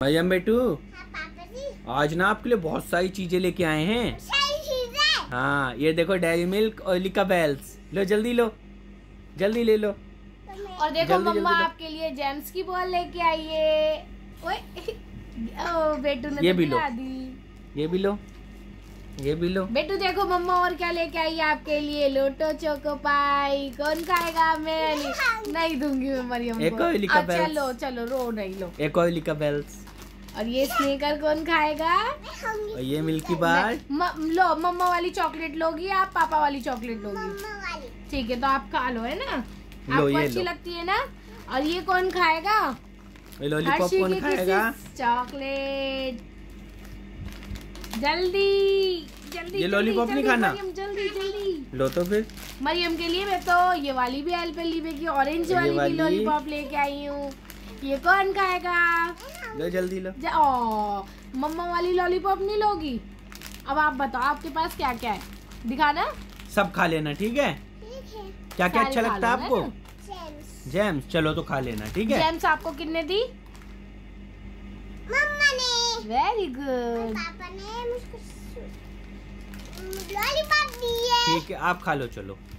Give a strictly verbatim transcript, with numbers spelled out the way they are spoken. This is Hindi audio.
मरियम बेटू, हाँ पापा जी। आज ना आपके लिए बहुत सारी चीजें लेके आए हैं। सारी चीजें? हाँ, ये देखो डेयरी मिल्क और लिका बेल्स। लो जल्दी लो, जल्दी ले लो। और देखो जल्दी, मम्मा जल्दी आपके लिए जेम्स की बॉल लेके आई है। ओए ओ बेटू ने ये तो भी लो। खिला दी। ये भी लो, ये भी लो। बेटू देखो मम्मा और क्या लेके आई है आपके लिए। Lotte choco pie. कौन खाएगा? मैं नहीं, नहीं दूंगी मैं मरियम एक को। और लिका अच्छा बेल्स। लो चलो, रो नहीं लो। एक और लिका बेल्स। और ये स्नेकर कौन खाएगा? और ये मिल्की बार। म, लो मम्मा वाली चॉकलेट लोगी आप पापा वाली चॉकलेट लोगी? मम्मा वाली। ठीक है तो आप खा लो, है ना? लो, आपको ये अच्छी लो। लगती है ना? और ये कौन खाएगा? ये लॉलीपॉप हर्षी कौन की खाएगा? किसी चॉकलेट। जल्दी जल्दी ये लॉलीपॉप नहीं खाना? मरियम जल्दी जल्दी। लो तो फिर। मरियम के लिए मैं तो ये वाली भी एल्पेनलीबे की ऑरेंज ये वाली भी वाली? लॉलीपॉप लेके आई हूँ। ये कौन खाएगा? लो जल्दी लो। जा- ओ, मम्मा वाली लॉलीपॉप नहीं लोगी? अब आप बताओ आपके पास क्या क्या है, दिखाना। सब खा लेना, ठीक है? ठीक है। क्या क्या सारे अच्छा खा लगता है लो, आपको? है ना? जेम्स। जेम्स, चलो तो खा लेना, ठीक है? जेम्स आपको कितने दी? मम्मा ने। Very good. पापा ने मुझको लॉलीपॉप दी है। ठीक है, आप खा लो, चलो।